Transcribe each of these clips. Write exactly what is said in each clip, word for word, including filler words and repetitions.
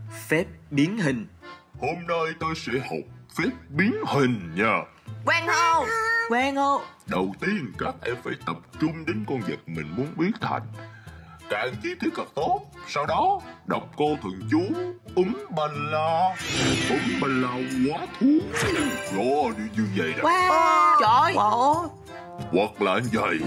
phép biến hình. Hôm nay ta sẽ học phép biến hình nha. Quang hô, Quang hô. Đầu tiên các em phải tập trung đến con vật mình muốn biến thành. Càng chi tiết càng tốt. Sau đó đọc câu thần chú Úm ba la, úm ba la quá thú. Đó, như, như vậy nè. wow, trời. Wow. Hoặc là như vậy.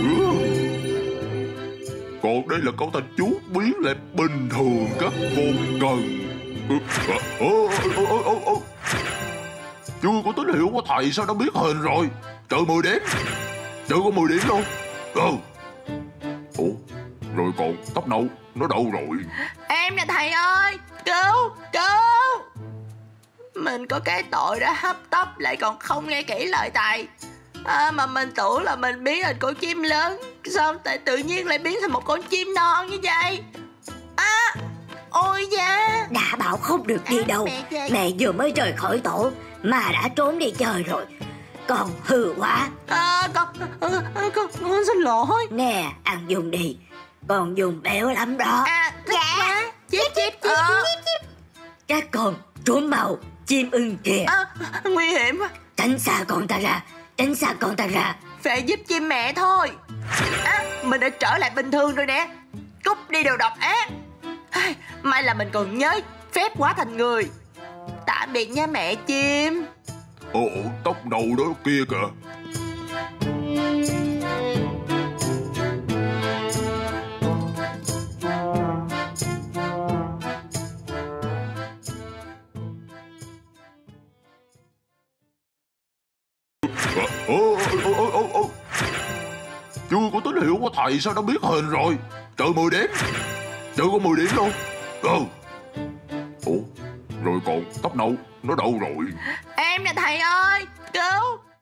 Còn đây là câu thần chú biến lại bình thường các con cần. Ô, ô, ô, ô, ô. Chưa có tín hiệu của thầy sao đã biết hình rồi. Chờ mười điểm. Chưa có mười điểm đâu. Ừ. Ủa, rồi còn tóc nâu nó đâu rồi? Em nè thầy ơi, cứu, cứu. Mình có cái tội đã hấp tấp lại còn không nghe kỹ lời thầy. À, mà mình tưởng là mình biến thành con chim lớn, sao tại tự nhiên lại biến thành một con chim non như vậy? À, ôi da. Đã bảo không được đi đâu. Mẹ vừa mới rời khỏi tổ mà đã trốn đi chơi rồi. Con hư quá. À, con, à, con, con xin lỗi. Nè, ăn dùng đi. Con dùng béo lắm đó. À, dạ. Chip, chip, chip, à. Các con trốn mau. Chim ưng kìa. À, nguy hiểm quá. Tránh xa con ta ra. Tránh xa con ta ra. Phải giúp chim mẹ thôi. À, mình đã trở lại bình thường rồi nè. Cút đi đồ độc ác. May là mình còn nhớ phép hóa thành người. Tạm biệt nha mẹ chim. Ồ, tóc nâu đó kia kìa. Ô, ô, ô, ô, ô. Chưa có tín hiệu của thầy sao đã biết hình rồi. Chờ mười điểm. Chưa có mười điểm đâu. Ừ. Ủa, rồi còn tóc nâu nó đâu rồi? Em nè thầy ơi, cứu.